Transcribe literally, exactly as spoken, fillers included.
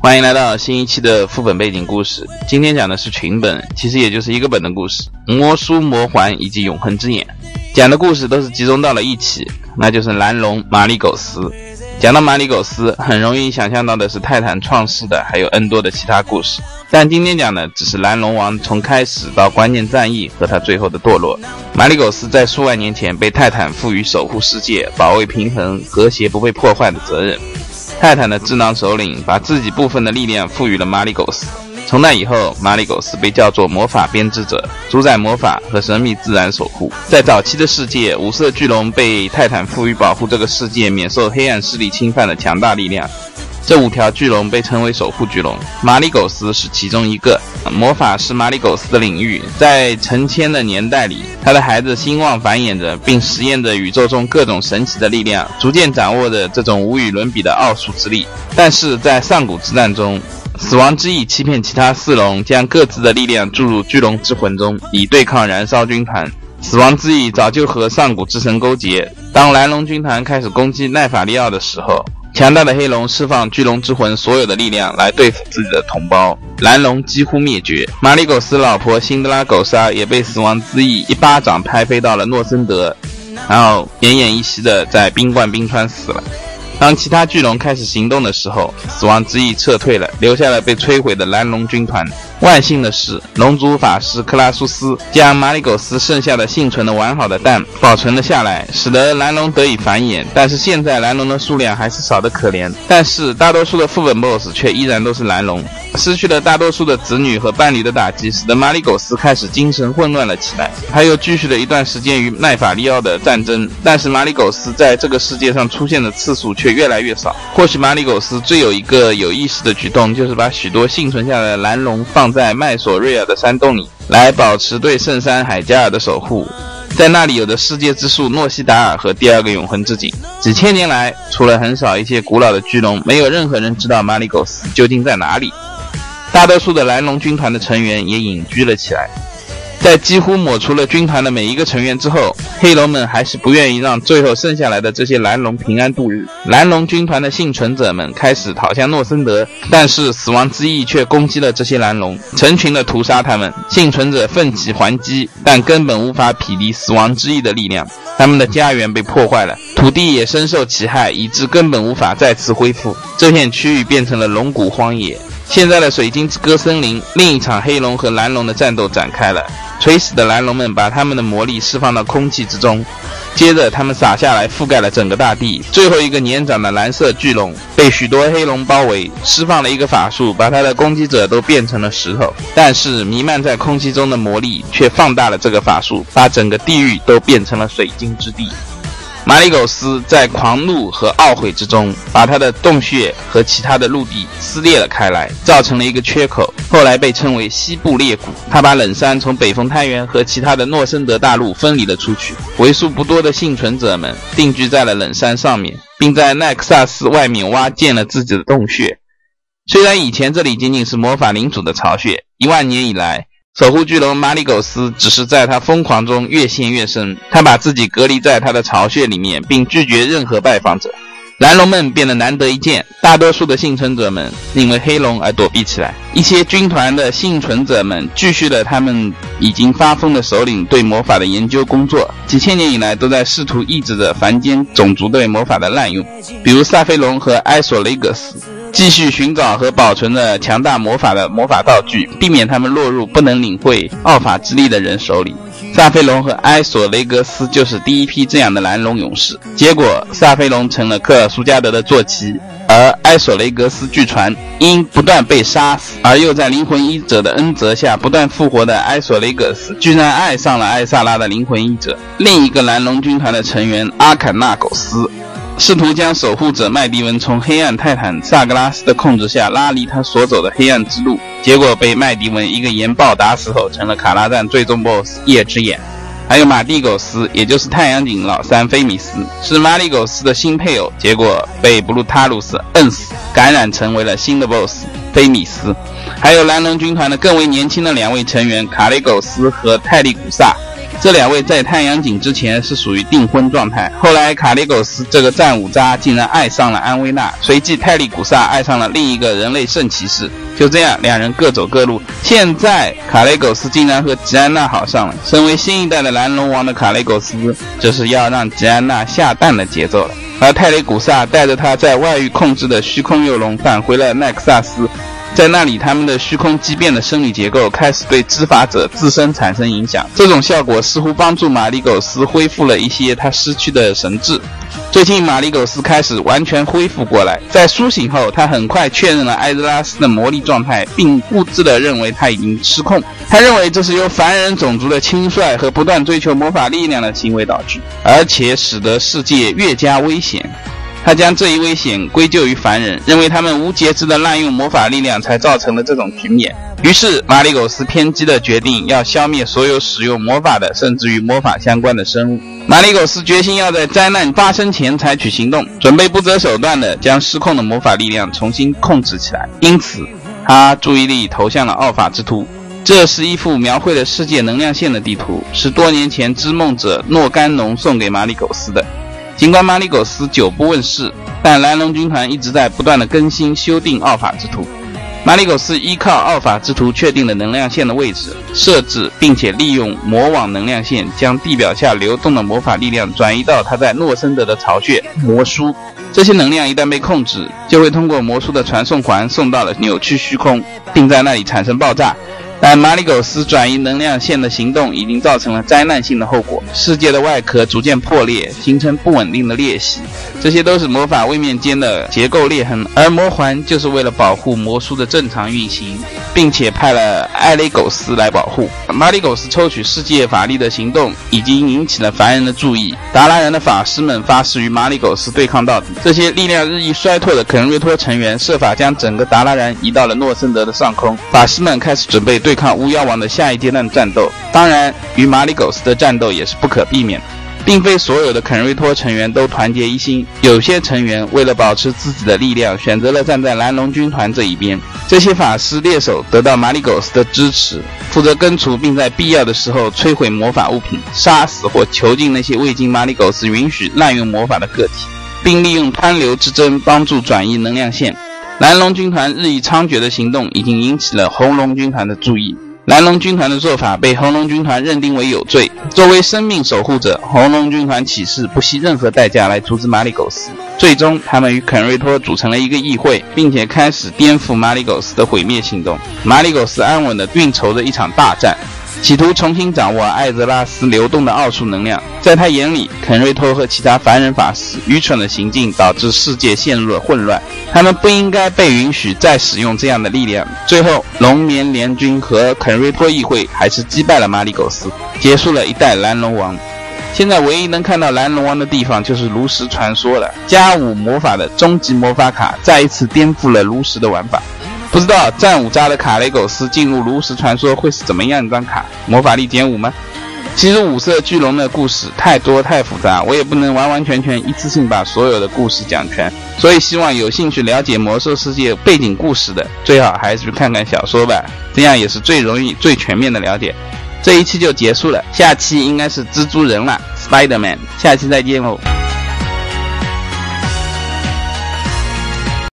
欢迎来到新一期的副本背景故事。今天讲的是群本，其实也就是一个本的故事，魔书、魔环以及永恒之眼。讲的故事都是集中到了一起，那就是蓝龙马里苟斯。讲到马里苟斯，很容易想象到的是泰坦创世的还有 N 多的其他故事，但今天讲的只是蓝龙王从开始到关键战役和他最后的堕落。马里苟斯在数万年前被泰坦赋予守护世界、保卫平衡、和谐不被破坏的责任。泰坦的智囊首领把自己部分的力量赋予了马里苟斯，从那以后，马里苟斯被叫做魔法编织者，主宰魔法和神秘自然守护。在早期的世界，五色巨龙被泰坦赋予保护这个世界免受黑暗势力侵犯的强大力量。这五条巨龙被称为守护巨龙，马里苟斯是其中一个。魔法是马里苟斯的领域，在成千的年代里，他的孩子兴旺繁衍着，并实验着宇宙中各种神奇的力量，逐渐掌握着这种无与伦比的奥数之力。但是在上古之战中，死亡之翼欺骗其他四龙，将各自的力量注入巨龙之魂中，以对抗燃烧军团。死亡之翼早就和上古之神勾结，当蓝龙军团开始攻击奈法利奥的时候，强大的黑龙释放巨龙之魂所有的力量来对付自己的同胞，蓝龙几乎灭绝。马里苟斯老婆辛德拉苟莎也被死亡之翼一巴掌拍飞到了诺森德，然后奄奄一息的在冰冠冰川死了。当其他巨龙开始行动的时候，死亡之翼撤退了，留下了被摧毁的蓝龙军团。万幸的是，龙族法师克拉苏斯将马里苟斯剩下的幸存的完好的蛋保存了下来，使得蓝龙得以繁衍。但是现在蓝龙的数量还是少得可怜，但是大多数的副本 BOSS 却依然都是蓝龙。失去了大多数的子女和伴侣的打击，使得马里苟斯开始精神混乱了起来。他又继续了一段时间与奈法利奥的战争，但是马里苟斯在这个世界上出现的次数却越来越少。或许马里苟斯最有一个有意识的举动，就是把许多幸存下来的蓝龙放在麦索瑞尔的山洞里，来保持对圣山海加尔的守护。在那里有着世界之树诺西达尔和第二个永恒之井。几千年来，除了很少一些古老的巨龙，没有任何人知道马里苟斯究竟在哪里。大多数的蓝龙军团的成员也隐居了起来。在几乎抹除了军团的每一个成员之后，黑龙们还是不愿意让最后剩下来的这些蓝龙平安度日。蓝龙军团的幸存者们开始逃向诺森德，但是死亡之翼却攻击了这些蓝龙，成群的屠杀他们。幸存者奋起还击，但根本无法匹敌死亡之翼的力量。他们的家园被破坏了，土地也深受其害，以致根本无法再次恢复。这片区域变成了龙骨荒野。现在的水晶之歌森林，另一场黑龙和蓝龙的战斗展开了。垂死的蓝龙们把他们的魔力释放到空气之中，接着他们洒下来，覆盖了整个大地。最后一个年长的蓝色巨龙被许多黑龙包围，释放了一个法术，把他的攻击者都变成了石头。但是弥漫在空气中的魔力却放大了这个法术，把整个地狱都变成了水晶之地。马里苟斯在狂怒和懊悔之中，把他的洞穴和其他的陆地撕裂了开来，造成了一个缺口，后来被称为西部裂谷。他把冷山从北风太原和其他的诺森德大陆分离了出去，为数不多的幸存者们定居在了冷山上面，并在奈克萨斯外面挖建了自己的洞穴。虽然以前这里仅仅是魔法领主的巢穴，一万年以来，守护巨龙马里苟斯只是在他疯狂中越陷越深，他把自己隔离在他的巢穴里面，并拒绝任何拜访者。蓝龙们变得难得一见，大多数的幸存者们因为黑龙而躲避起来。一些军团的幸存者们继续了他们已经发疯的首领对魔法的研究工作，几千年以来都在试图抑制着凡间种族对魔法的滥用，比如萨菲龙和埃索雷格斯继续寻找和保存着强大魔法的魔法道具，避免他们落入不能领会奥法之力的人手里。萨菲龙和埃索雷格斯就是第一批这样的蓝龙勇士，结果萨菲龙成了克尔苏加德的坐骑，而埃索雷格斯据传因不断被杀死，而又在灵魂医者的恩泽下不断复活的埃索雷格斯居然爱上了艾萨拉的灵魂医者。另一个蓝龙军团的成员阿坎纳苟斯试图将守护者麦迪文从黑暗泰坦萨格拉斯的控制下拉离他所走的黑暗之路，结果被麦迪文一个岩爆打死后，成了卡拉战最终 B O S S 夜之眼。还有马蒂苟斯，也就是太阳井老三菲米斯，是马里苟斯的新配偶，结果被布鲁塔鲁斯摁死，感染成为了新的 B O S S 菲米斯。还有蓝龙军团的更为年轻的两位成员卡雷苟斯和泰利古萨， 这两位在太阳井之前是属于订婚状态，后来卡雷苟斯这个战五渣竟然爱上了安薇娜，随即泰利古萨爱上了另一个人类圣骑士，就这样两人各走各路。现在卡雷苟斯竟然和吉安娜好上了，身为新一代的蓝龙王的卡雷苟斯，这是要让吉安娜下蛋的节奏了。而泰雷古萨带着他在外域控制的虚空幼龙返回了奈克萨斯，在那里他们的虚空畸变的生理结构开始对执法者自身产生影响，这种效果似乎帮助马里苟斯恢复了一些他失去的神智。最近马里苟斯开始完全恢复过来，在苏醒后他很快确认了艾泽拉斯的魔力状态，并固执地认为他已经失控。他认为这是由凡人种族的轻率和不断追求魔法力量的行为导致，而且使得世界越加危险。他将这一危险归咎于凡人，认为他们无节制地滥用魔法力量才造成了这种局面。于是马里苟斯偏激地决定要消灭所有使用魔法的甚至与魔法相关的生物。马里苟斯决心要在灾难发生前采取行动，准备不择手段地将失控的魔法力量重新控制起来。因此他注意力投向了奥法之图。这是一幅描绘了世界能量线的地图，是多年前织梦者诺甘农送给马里苟斯的。尽管马里苟斯久不问世，但蓝龙军团一直在不断的更新修订奥法之图。马里苟斯依靠奥法之图确定了能量线的位置设置，并且利用魔网能量线将地表下流动的魔法力量转移到他在诺森德的巢穴魔书。这些能量一旦被控制，就会通过魔书的传送环送到了扭曲虚空，并在那里产生爆炸。但马里苟斯转移能量线的行动已经造成了灾难性的后果，世界的外壳逐渐破裂，形成不稳定的裂隙，这些都是魔法位面间的结构裂痕。而魔环就是为了保护魔书的正常运行，并且派了艾雷苟斯来保护。马里苟斯抽取世界法力的行动已经引起了凡人的注意，达拉人的法师们发誓与马里苟斯对抗到底。这些力量日益衰退的肯瑞托成员设法将整个达拉人移到了诺森德的上空，法师们开始准备对抗巫妖王的下一阶段战斗。当然与马里苟斯的战斗也是不可避免的，并非所有的肯瑞托成员都团结一心，有些成员为了保持自己的力量，选择了站在蓝龙军团这一边。这些法师猎手得到马里苟斯的支持，负责根除并在必要的时候摧毁魔法物品，杀死或囚禁那些未经马里苟斯允许滥用魔法的个体，并利用湍流之针帮助转移能量线。蓝龙军团日益猖獗的行动已经引起了红龙军团的注意，蓝龙军团的做法被红龙军团认定为有罪。作为生命守护者，红龙军团起誓不惜任何代价来阻止马里苟斯。最终他们与肯瑞托组成了一个议会，并且开始颠覆马里苟斯的毁灭行动。马里苟斯安稳地运筹着一场大战，企图重新掌握艾泽拉斯流动的奥数能量。在他眼里，肯瑞托和其他凡人法师愚蠢的行径导致世界陷入了混乱，他们不应该被允许再使用这样的力量。最后龙眠联军和肯瑞托议会还是击败了马里苟斯，结束了一代蓝龙王。现在唯一能看到蓝龙王的地方就是炉石传说了，加五魔法的终极魔法卡再一次颠覆了炉石的玩法。不知道战五渣的卡雷苟斯进入炉石传说会是怎么样一张卡？魔法力减五吗？其实五色巨龙的故事太多太复杂，我也不能完完全全一次性把所有的故事讲全，所以希望有兴趣了解魔兽世界背景故事的，最好还是去看看小说吧，这样也是最容易最全面的了解。这一期就结束了，下期应该是蜘蛛人了 Spider-Man， 下期再见喽。